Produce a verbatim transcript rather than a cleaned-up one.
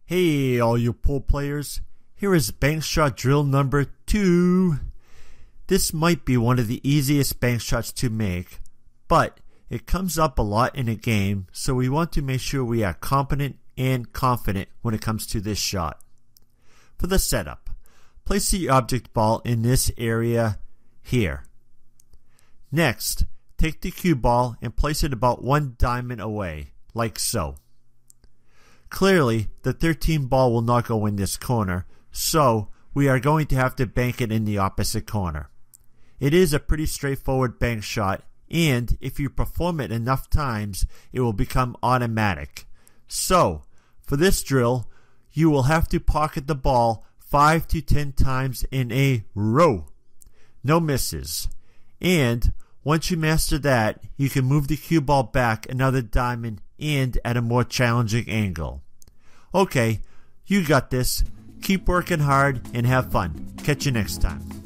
Hey all you pool players, here is bank shot drill number two. This might be one of the easiest bank shots to make, but it comes up a lot in a game, so we want to make sure we are competent and confident when it comes to this shot. For the setup, place the object ball in this area here. Next, take the cue ball and place it about one diamond away, like so. Clearly, the thirteen ball will not go in this corner, so we are going to have to bank it in the opposite corner. It is a pretty straightforward bank shot, and if you perform it enough times, it will become automatic. So, for this drill, you will have to pocket the ball five to ten times in a row. No misses. And once you master that, you can move the cue ball back another diamond and at a more challenging angle. Okay, you got this. Keep working hard and have fun. Catch you next time.